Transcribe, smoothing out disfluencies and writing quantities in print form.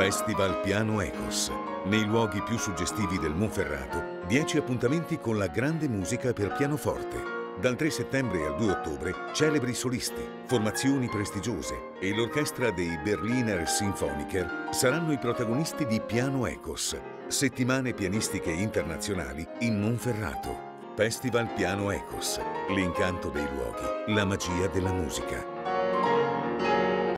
Festival Piano Ecos. Nei luoghi più suggestivi del Monferrato, 10 appuntamenti con la grande musica per pianoforte. Dal 3 settembre al 2 ottobre, celebri solisti, formazioni prestigiose e l'orchestra dei Berliner Sinfoniker saranno i protagonisti di Piano Ecos. Settimane pianistiche internazionali in Monferrato. Festival Piano Ecos. L'incanto dei luoghi, la magia della musica.